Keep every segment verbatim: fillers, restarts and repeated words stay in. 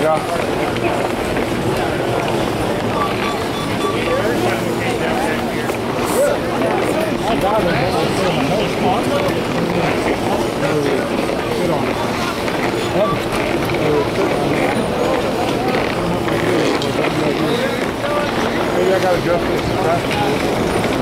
Maybe I gotta adjust this traffic.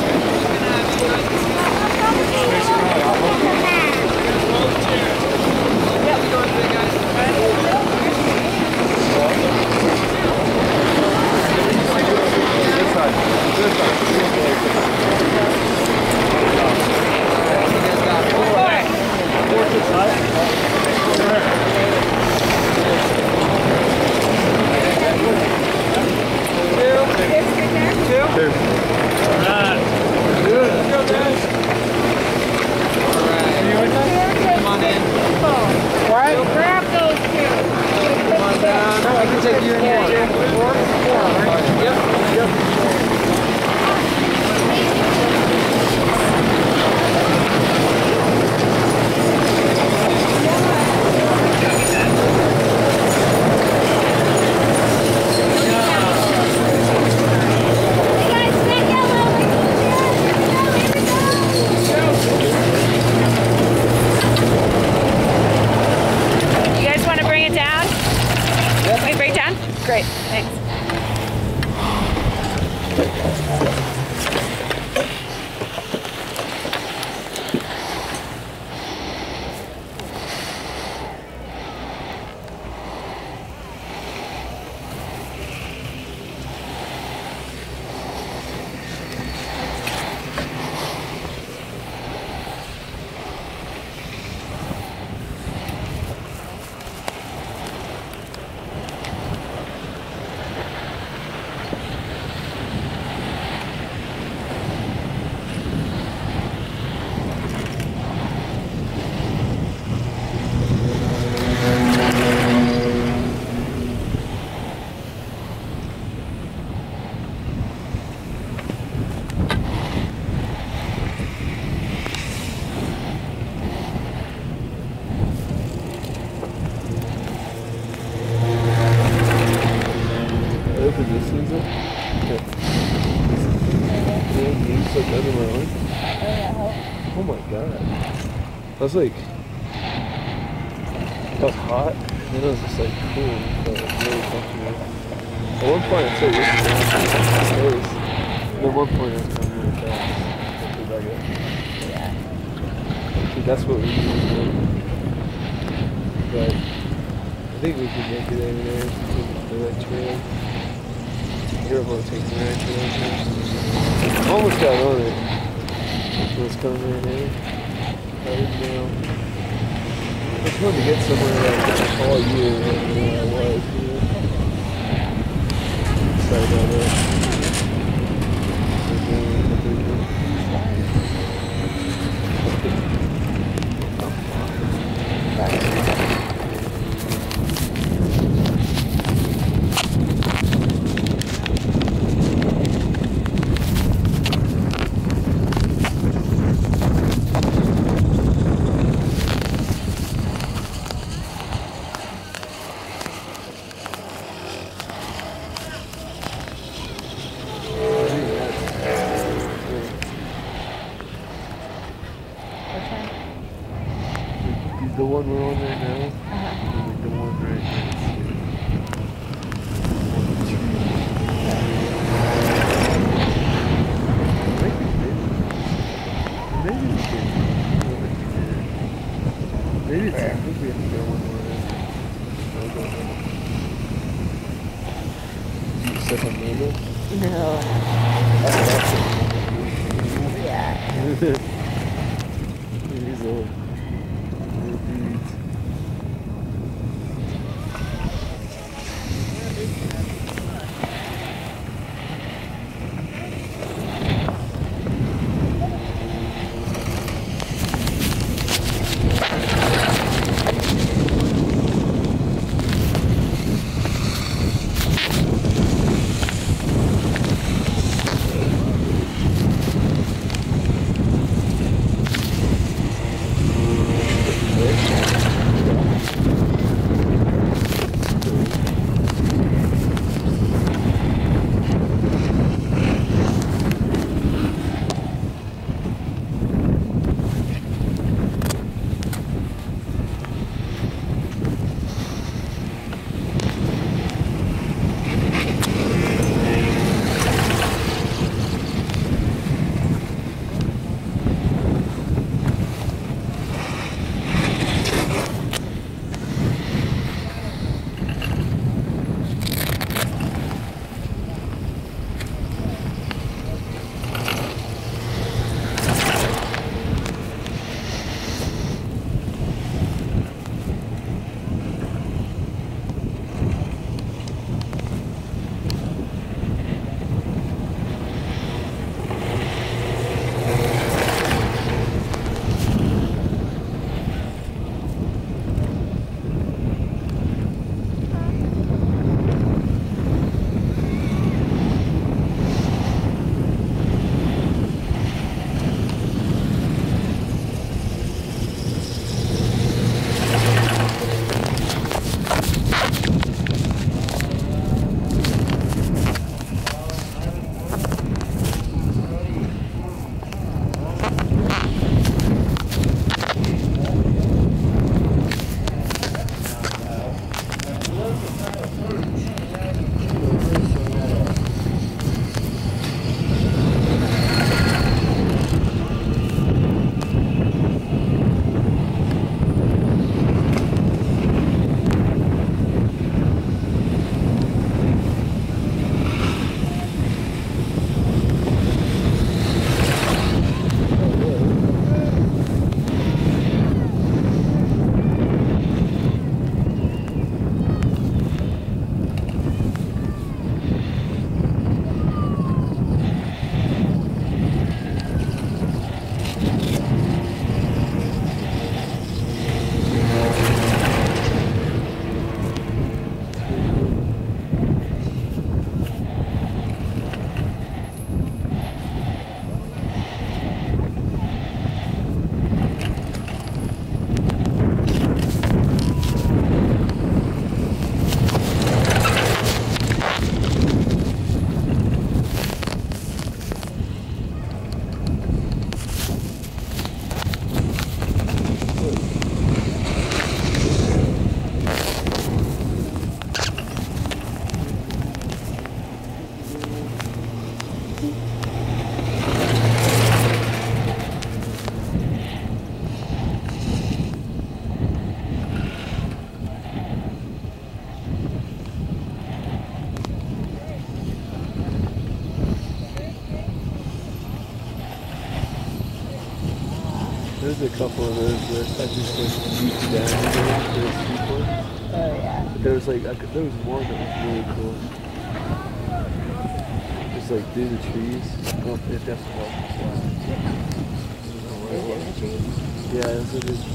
Great, thanks. Oh my god. I was like, I was hot, and then I was just like cool, so it was really comfortable. At one point I said this was and at one point I was going really fast. Back up. Yeah. Dude, that's what we need to do. But I think we can make it over there to that trail. You're able to take the right trail. Almost got on it. What's coming right there? Right down. I just wanted to get somewhere like all year where I was, you know. Sorry about that. The one we're on right now, uh-huh. And like the one right next to maybe we can. Maybe it's, I think we have to go one more. Do you step on Mabel? No. Oh, yeah. He's old. There's a couple of those that I just went deep down to the steep ones. Oh, yeah. But there was like, I could, there was one that was really cool. Just like through the trees. Oh, it definitely helped. Is it in the trees? Yeah, that's what it is.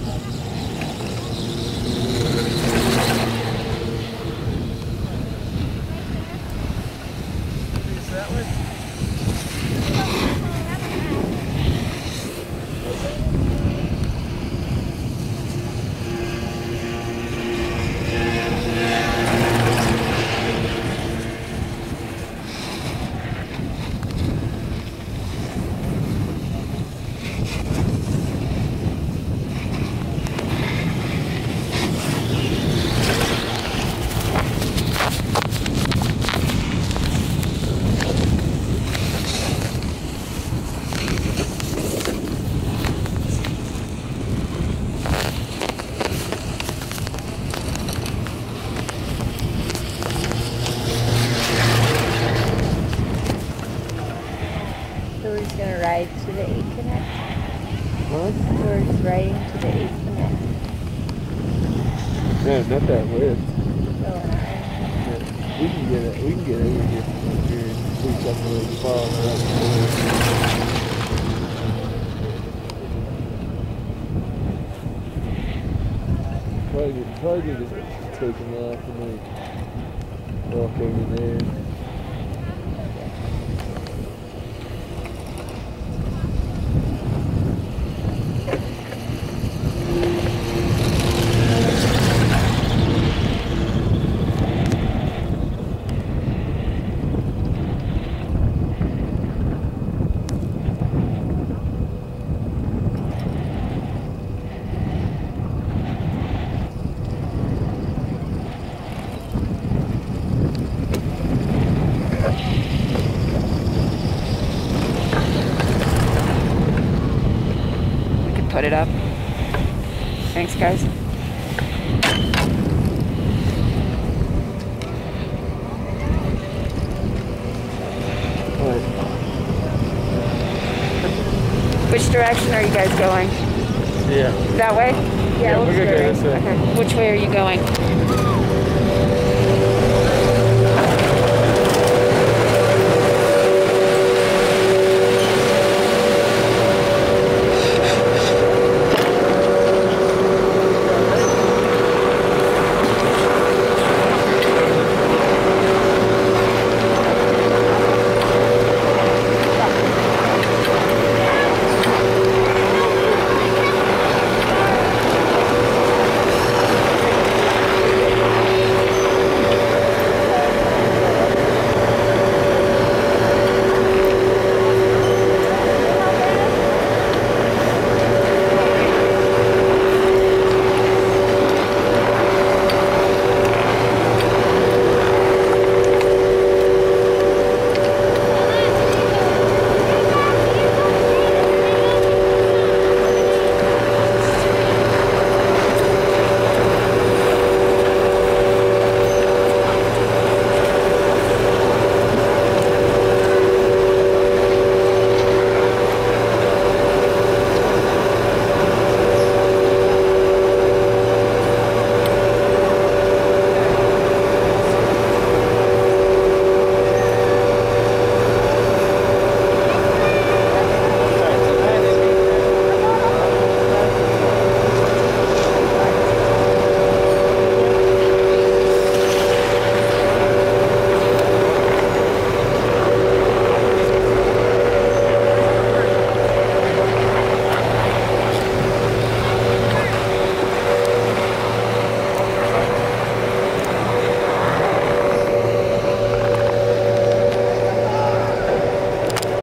Is that way? So we're just gonna ride to the eight Connect. Huh? So we're just riding to the eight Connect. No, not that lift. Oh, and I. Yeah. We can get it. We can get over here from up here and reach up to the falls right there. Probably get, probably get it taken off and like walk over there. Put it up. Thanks, guys. What? Which direction are you guys going? Yeah. That way? Yeah, we'll we're just gonna go right. this way. Okay. Which way are you going?